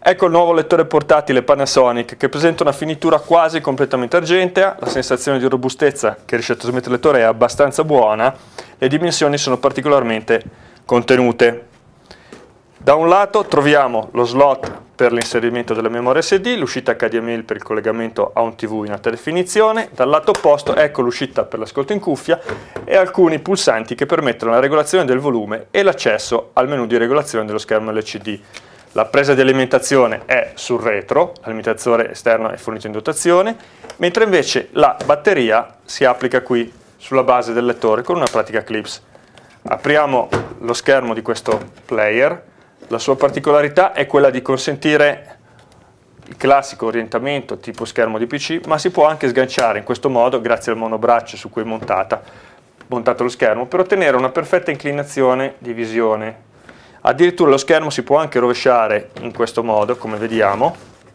Ecco il nuovo lettore portatile Panasonic che presenta una finitura quasi completamente argentea, la sensazione di robustezza che riesce a trasmettere il lettore è abbastanza buona, le dimensioni sono particolarmente contenute. Da un lato troviamo lo slot per l'inserimento della memoria SD, l'uscita HDMI per il collegamento a un TV in alta definizione, dal lato opposto ecco l'uscita per l'ascolto in cuffia e alcuni pulsanti che permettono la regolazione del volume e l'accesso al menu di regolazione dello schermo LCD. La presa di alimentazione è sul retro, l'alimentatore esterno è fornito in dotazione, mentre invece la batteria si applica qui sulla base del lettore con una pratica clips. Apriamo lo schermo di questo player, la sua particolarità è quella di consentire il classico orientamento tipo schermo di PC, ma si può anche sganciare in questo modo grazie al monobraccio su cui è montato lo schermo per ottenere una perfetta inclinazione di visione. Addirittura lo schermo si può anche rovesciare in questo modo, come vediamo,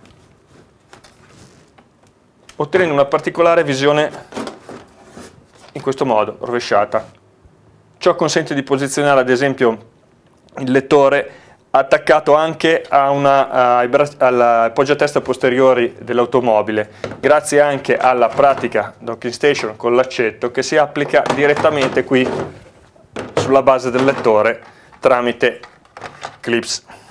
ottenendo una particolare visione in questo modo, rovesciata. Ciò consente di posizionare ad esempio il lettore attaccato anche alla poggiatesta posteriori dell'automobile, grazie anche alla pratica docking station con l'accetto che si applica direttamente qui sulla base del lettore tramite clips.